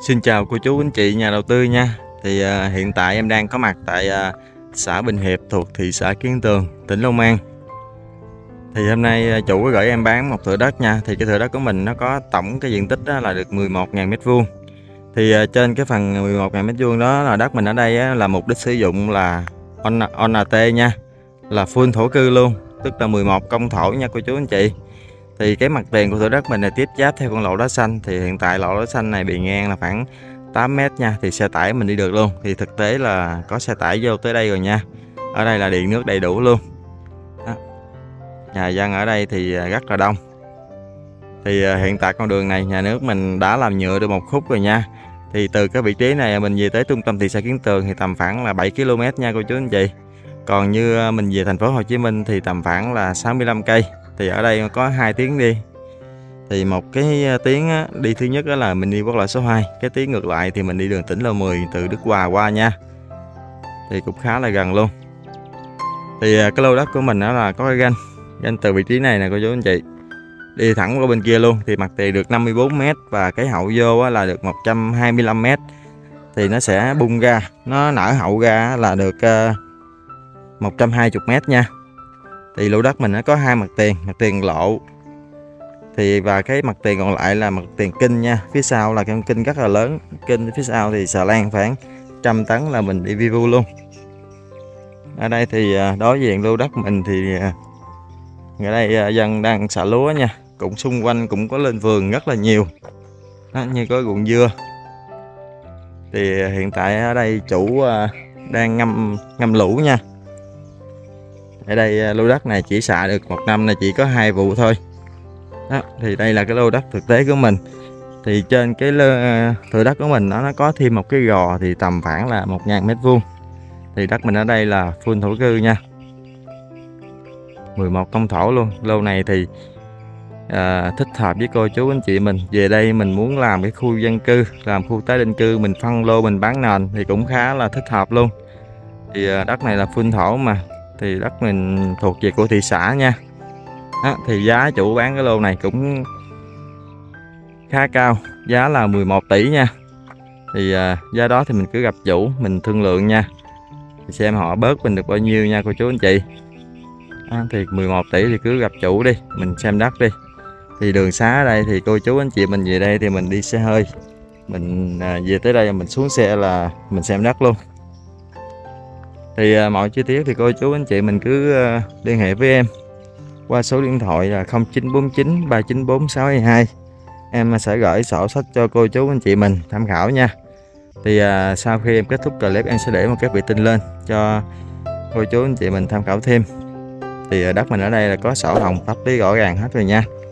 Xin chào cô chú anh chị nhà đầu tư nha. Hiện tại em đang có mặt tại xã Bình Hiệp thuộc thị xã Kiến Tường, tỉnh Long An. Thì hôm nay chủ có gửi em bán một thửa đất nha. Thì cái thửa đất của mình nó có tổng cái diện tích đó là được 11.000 m². Thì trên cái phần 11.000 m² đó là đất mình ở đây á, là mục đích sử dụng là ONT nha, là full thổ cư luôn, tức là 11 công thổ nha cô chú anh chị. Thì cái mặt tiền của thửa đất mình là tiếp giáp theo con lộ đá xanh. Thì hiện tại lộ đá xanh này bề ngang là khoảng 8 m nha. Thì xe tải mình đi được luôn. Thì thực tế là có xe tải vô tới đây rồi nha. Ở đây là điện nước đầy đủ luôn đó. Nhà dân ở đây thì rất là đông. Thì hiện tại con đường này nhà nước mình đã làm nhựa được một khúc rồi nha. Thì từ cái vị trí này mình về tới trung tâm thị xã Kiến Tường thì tầm khoảng là 7 km nha cô chú anh chị. Còn như mình về thành phố Hồ Chí Minh thì tầm khoảng là 65 cây. Thì ở đây có 2 tiếng đi. Thì một cái tiếng đi thứ nhất đó là mình đi quốc lộ số 2. Cái tiếng ngược lại thì mình đi đường tỉnh lộ 10 từ Đức Hòa qua nha. Thì cũng khá là gần luôn. Thì cái lô đất của mình đó là có cái ganh từ vị trí này nè cô chú anh chị. Đi thẳng qua bên kia luôn. Thì mặt tiền được 54 m. Và cái hậu vô là được 125 m. Thì nó sẽ bung ra. Nó nở hậu ra là được 120 m nha. Thì lô đất mình nó có hai mặt tiền lộ. Thì và cái mặt tiền còn lại là mặt tiền kinh nha. Phía sau là con kinh rất là lớn. Kinh phía sau thì xà lan khoảng 100 tấn là mình đi vi vu luôn. Ở đây thì đối diện lô đất mình thì ở đây dân đang xả lúa nha. Cũng xung quanh cũng có lên vườn rất là nhiều đó, như có ruộng dưa. Thì hiện tại ở đây chủ đang ngâm lũ nha. Ở đây lô đất này chỉ xạ được một năm là chỉ có 2 vụ thôi đó. Thì đây là cái lô đất thực tế của mình. Thì trên cái thửa đất của mình nó có thêm một cái gò thì tầm khoảng là 1.000 m². Thì đất mình ở đây là full thổ cư nha, 11 công thổ luôn. Lô này thì thích hợp với cô chú anh chị mình về đây mình muốn làm cái khu dân cư, làm khu tái định cư, mình phân lô mình bán nền thì cũng khá là thích hợp luôn. Thì đất này là full thổ mà. Thì đất mình thuộc về của thị xã nha đó. Thì giá chủ bán cái lô này cũng khá cao, giá là 11 tỷ nha. Thì giá đó thì mình cứ gặp chủ mình thương lượng nha, thì xem họ bớt mình được bao nhiêu nha cô chú anh chị. Thì 11 tỷ thì cứ gặp chủ đi, mình xem đất đi. Thì đường xá ở đây thì cô chú anh chị mình về đây thì mình đi xe hơi, mình về tới đây mình xuống xe là mình xem đất luôn. Thì mọi chi tiết thì cô chú anh chị mình cứ liên hệ với em qua số điện thoại là 0949 394 622. Em sẽ gửi sổ sách cho cô chú anh chị mình tham khảo nha. Thì sau khi em kết thúc clip em sẽ để một cái vị tin lên cho cô chú anh chị mình tham khảo thêm. Thì đất mình ở đây là có sổ hồng pháp lý rõ ràng hết rồi nha.